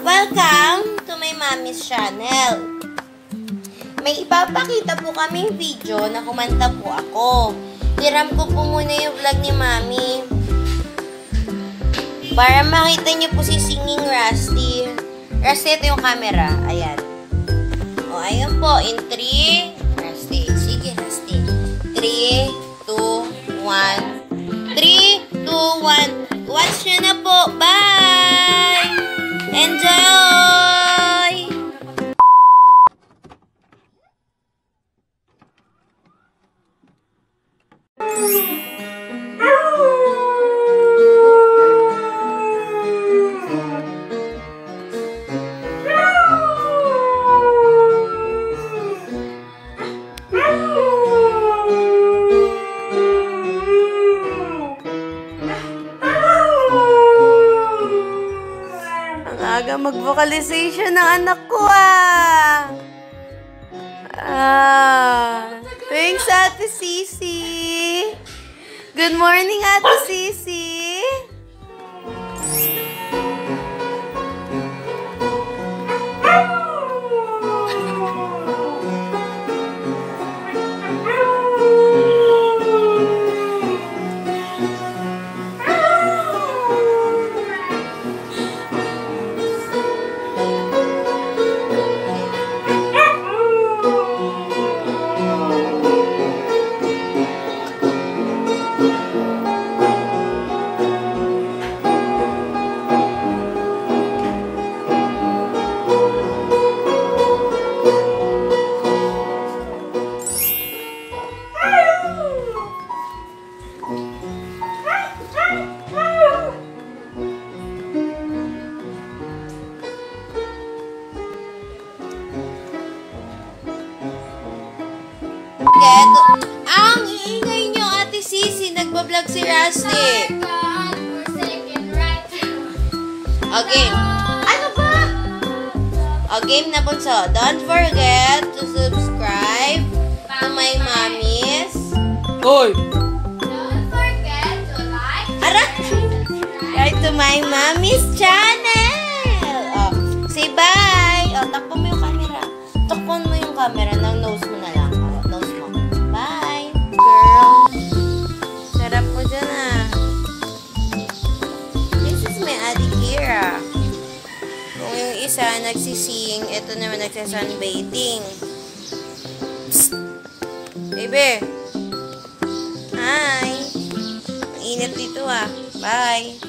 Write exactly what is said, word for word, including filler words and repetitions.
Welcome to my mommy's channel. May ipapakita po kaming video na kumanta po ako. Hiram ko po muna yung vlog ni mami para makita niyo po si Singing Rusty. Rusty, ito yung camera. Ayan. O, ayun po. In three. Rusty. Sige, Rusty. three, two, one. three, two, one. Watch nyo na po. Bye! Enjoy! Aga mag-vocalization ng anak ko ah. Ah. Thanks, Ate Sisi. Good morning, Ate Sisi. Ang iingay nyo, Ate Sisi. Nagbablog si Rusty. O, game. Ano ba? O, game na po. So, don't forget to subscribe to my mommy's. Hoy! Don't forget to like, Ara! Right to my mommy's channel. O, say bye. O, takpo mo yung camera. Takpon mo yung camera. Now, nose mo na lang. O, nose mo. Bye. Girl. Sarap mo dyan ah. This is my Ate Kira. Kung yung isa nagsising, ito naman nagsasunbathing. Psst! Baby! Hi! Ang init dito ah. Bye!